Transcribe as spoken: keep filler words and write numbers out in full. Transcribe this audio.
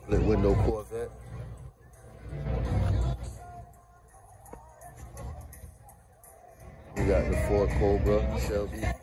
Split window Corvette. We got the Ford Cobra Shelby.